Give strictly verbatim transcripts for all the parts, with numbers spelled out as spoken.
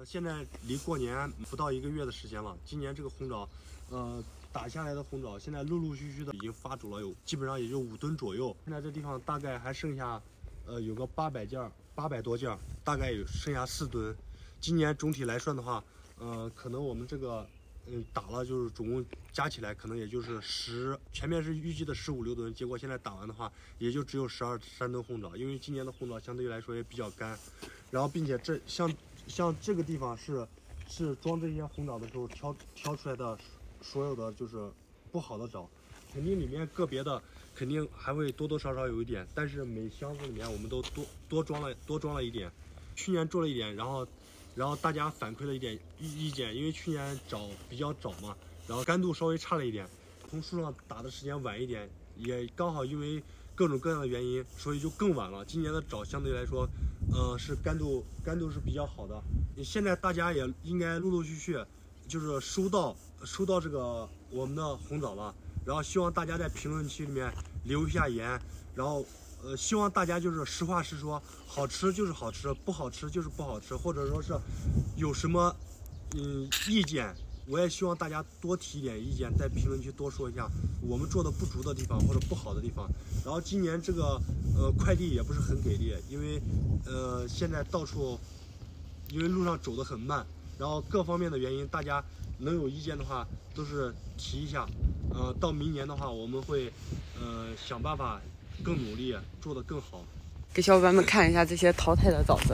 现在离过年不到一个月的时间了，今年这个红枣，呃，打下来的红枣，现在陆陆续续的已经发主了，有基本上也就五吨左右。现在这地方大概还剩下，呃，有个八百件，八百多件，大概有剩下四吨。今年总体来算的话，呃，可能我们这个，嗯，打了就是总共加起来可能也就是十，前面是预计的十五六吨，结果现在打完的话，也就只有十二三吨红枣，因为今年的红枣相对来说也比较干，然后并且这像。像这个地方是，是装这些红枣的时候挑挑出来的，所有的就是不好的枣，肯定里面个别的肯定还会多多少少有一点，但是每箱子里面我们都多多装了多装了一点。去年做了一点，然后，然后大家反馈了一点意意见，因为去年枣比较早嘛，然后干度稍微差了一点，从树上打的时间晚一点，也刚好因为各种各样的原因，所以就更晚了。今年的枣相对来说。呃，是干度干度是比较好的。现在大家也应该陆陆续续，就是收到收到这个我们的红枣了。然后希望大家在评论区里面留一下言，然后呃，希望大家就是实话实说，好吃就是好吃，不好吃就是不好吃，或者说是有什么嗯意见，我也希望大家多提一点意见，在评论区多说一下我们做的不足的地方或者不好的地方。然后今年这个呃快递也不是很给力，因为呃现在到处因为路上走得很慢，然后各方面的原因，大家能有意见的话都是提一下。呃，到明年的话，我们会呃想办法更努力，做得更好。 给小伙伴们看一下这些淘汰的枣子。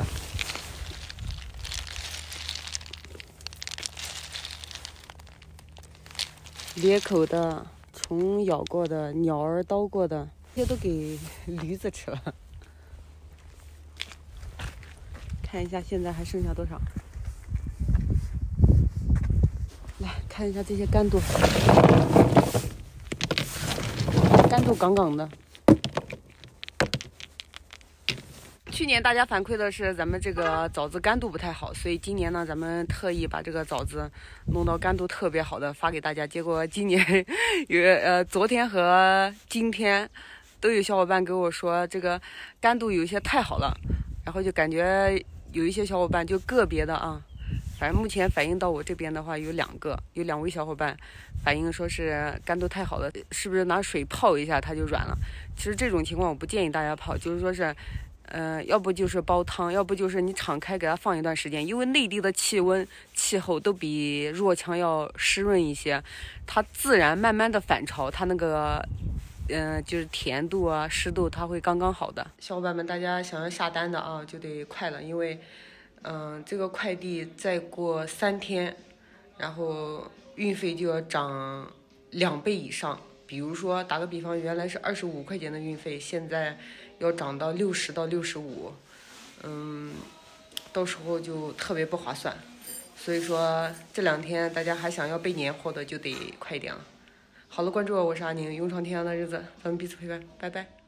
裂口的、虫咬过的、鸟儿叨过的，这些都给驴子吃了。看一下现在还剩下多少？来看一下这些干度，干度杠杠的。去年大家反馈的是咱们这个枣子干度不太好，所以今年呢，咱们特意把这个枣子弄到干度特别好的发给大家。结果今年有呃昨天和今天都有小伙伴给我说这个干度有一些太好了，然后就感觉有一些小伙伴就个别的啊，反正目前反映到我这边的话有两个，有两位小伙伴反映说是干度太好了，是不是拿水泡一下它就软了？其实这种情况我不建议大家泡，就是说是。呃，要不就是煲汤，要不就是你敞开给它放一段时间，因为内地的气温、气候都比若羌要湿润一些，它自然慢慢的反潮，它那个，嗯、呃，就是甜度啊、湿度，它会刚刚好的。小伙伴们，大家想要下单的啊，就得快了，因为，嗯、呃，这个快递再过三天，然后运费就要涨两倍以上。比如说，打个比方，原来是二十五块钱的运费，现在要涨到六十到六十五，嗯，到时候就特别不划算。所以说这两天大家还想要备年货的，就得快点了。好了，关注我，我是阿宁，勇闯天涯的日子，咱们彼此陪伴，拜拜。